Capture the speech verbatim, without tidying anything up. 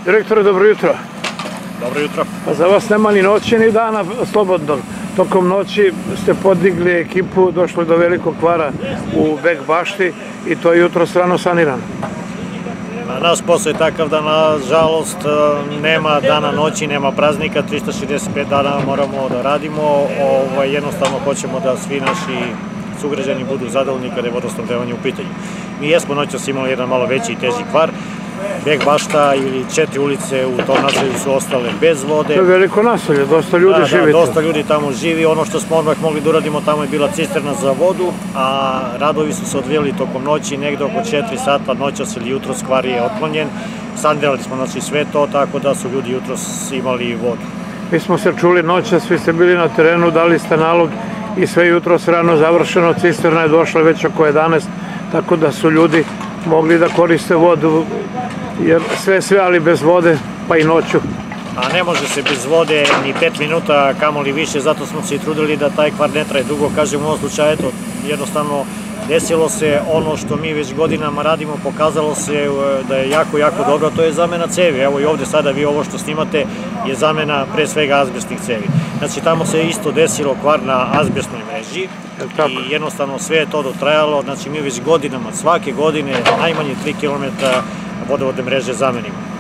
Direktore, dobro jutro. Dobro jutro. Pa za vas nema ni noći ni dana slobodnog. Tokom noći ste podigli ekipu, došli do velikog kvara u Bek bašti i to je jutro strano sanirano. Naš posao je takav da, nažalost, nema dana noći, nema praznika, trista šezdeset pet dana moramo da radimo. Jednostavno hoćemo da svi naši sugrađani budu zadovoljni kada je vodosnabdevanje u pitanju. Mi jesmo noćas imali jedan malo veći i teži kvar. Bek bašta ili četiri ulice u tom naselju su ostale bez vode. To je veliko naselje, dosta ljudi živi. Da, dosta ljudi tamo živi. Ono što smo odmah mogli da uradimo, tamo je bila cisterna za vodu, a radovi su se odvijali tokom noći, negde oko četiri sata noćas ili jutros kvar je otklonjen. Sanirali smo znači sve to, tako da su ljudi jutros imali vodu. Mi smo se čuli noćas, svi ste bili na terenu, dali ste nalog i sve jutros rano završeno, cisterna je došla već oko jedanaest, tako da su ljudi mogli da koriste vodu, jer sve sve, ali bez vode, pa i noću. A ne može se bez vode ni pet minuta, kamoli više, zato smo se i trudili da taj kvar ne traje dugo. Kažem, u ovom slučaju, eto, jednostavno desilo se ono što mi već godinama radimo, pokazalo se da je jako, jako dobro, to je zamena cevi. Evo i ovde sada vi ovo što snimate je zamena pre svega azbestnih cevi. Znači tamo se isto desilo kvar na azbestnoj mreži i jednostavno sve je to dotrajalo, znači mi već godinama, svake godine najmanje tri kilometra vodovodne mreže zamenimo.